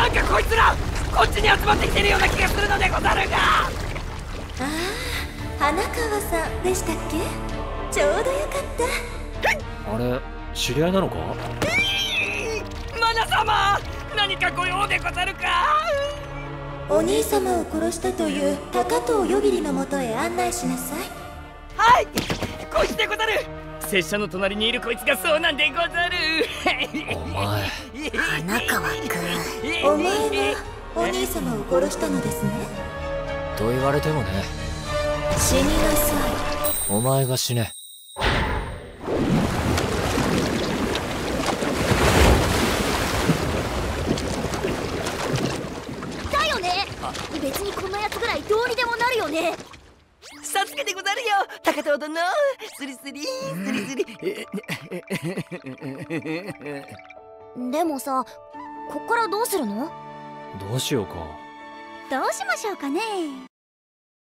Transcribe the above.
なんかこいつらこっちに集まってきてるような気がするのでござるが。 ああ、花川さんでしたっけ。ちょうどよかった。 あれ、知り合いなのか。 マナ様、何かご用でござるか。 お兄様を殺したという高藤夜霧のもとへ案内しなさい。 はい、こいつでござる。拙者の隣にいるこいつがそうなんでござる。 お前、 花川君、お前がお兄様を殺したのですね。 と言われてもね。 死になさい。 お前が死ね。 だよね。別にこんなやつぐらいどうにでもなるよね。 さつけてござるよ、高藤殿。スリスリスリスリ。 でもさ、こっからどうするの？ どうしようか。 どうしましょうかね。